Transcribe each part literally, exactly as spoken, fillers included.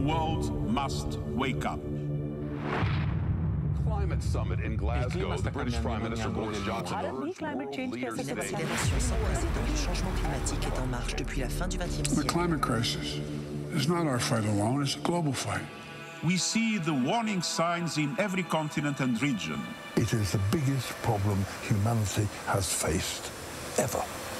world must wake up. Climate summit in Glasgow. The British Prime Minister Boris Johnson urged world leaders Une today. accélération sans précédent du changement climatique est en marche depuis la fin du vingtième The siècle. climate crisis is not our fight alone, it's a global fight. We see the warning signs in every continent and region. It is the biggest problem humanity has faced ever.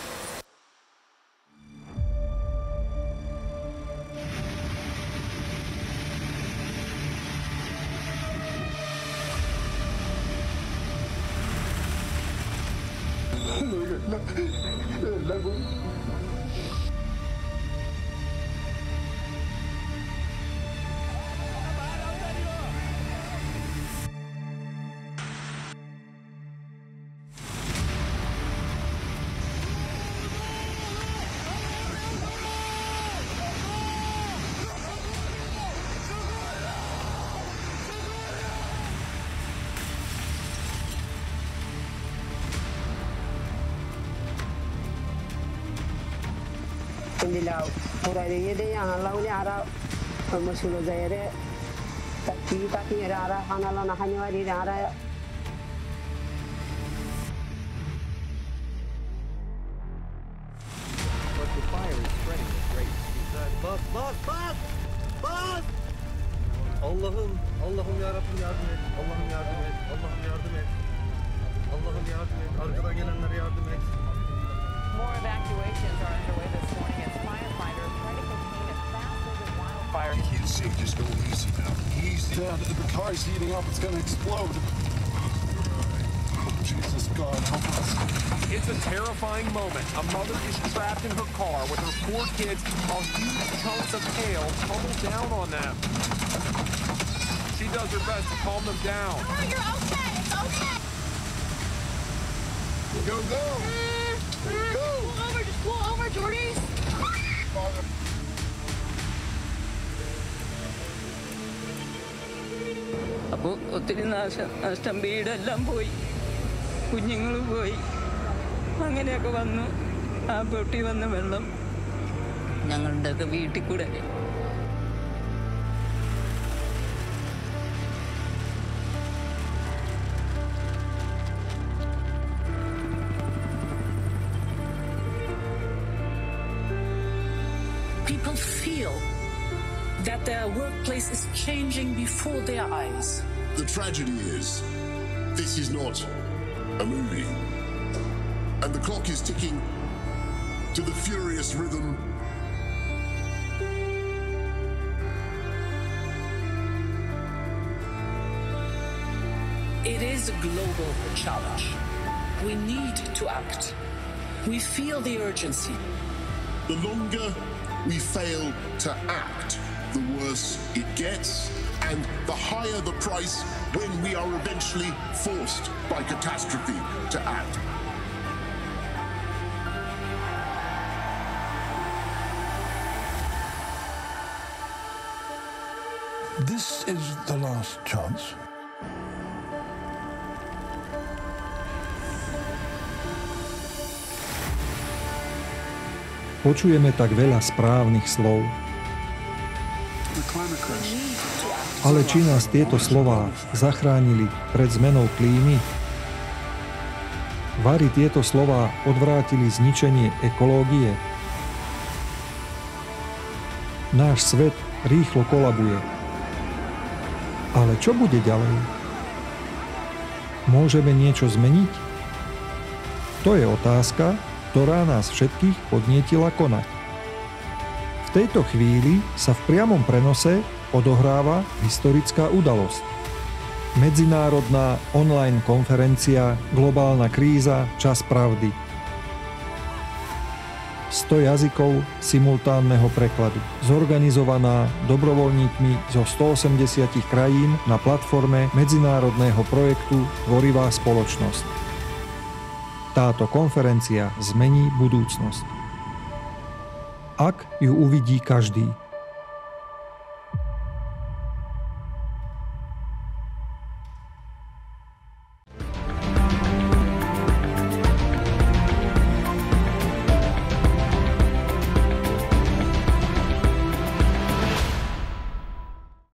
Nilaw, purari yede yang lalu ni arah musuh zahir, tapi tapi arah hana lalu hanya wari arah. But the fire is spreading at great speed. Bas, bas, bas, bas! Allah'ım, Allah'ım ya Rabbim yardım et. Allah'ım yardım et. Allah'ım yardım et. Allah'ım yardım et. Arkadan gelenlere yardım et. More evacuations are underway this morning as firefighters try to contain a fast-moving wildfire. You can't see, just go easy now. Easy. Yeah, the, the car's heating up, it's gonna explode. Oh, Jesus, God, help us. It's a terrifying moment. A mother is trapped in her car with her four kids while huge chunks of hail tumble down on them. She does her best to calm them down. Oh, you're okay. It's okay. Go, go! Go! Pull over, just pull over, Jordy. അപ്പോൾ ഒത്തിരി നാശം നഷ്ടം വീടെല്ലാം പോയി കുഞ്ഞുങ്ങൾ പോയി അങ്ങനെയൊക്കെ വന്നു ആ പൊട്ടി വന്ന വെള്ളം ഞങ്ങളുടെയൊക്കെ വീട്ടിൽ കൂടെ People feel that their workplace is changing before their eyes. The tragedy is, this is not a movie. And the clock is ticking to the furious rhythm It is a global challenge. We need to act. We feel the urgency. The longer we fail to act, the worse it gets, and the higher the price when we are eventually forced by catastrophe to act. This is the last chance. Počujeme tak veľa správnych slov. Ale či nás tieto slová zachránili pred zmenou klímy? Vari tieto slová odvrátili zničenie ekológie? Náš svet rýchlo kolabuje. Ale čo bude ďalej? Môžeme niečo zmeniť? To je otázka, ktorá nás všetkých podnietila konať. V tejto chvíli sa v priamom prenose odohráva historická udalosť. Medzinárodná online konferencia Globálna kríza, čas pravdy. sto jazykov simultánneho prekladu, zorganizovaná dobrovoľníkmi zo stoosemdesiat krajín na platforme medzinárodného projektu Tvorivá spoločnosť. Táto konferencia zmení budúcnosť. Ak ju uvidí každý.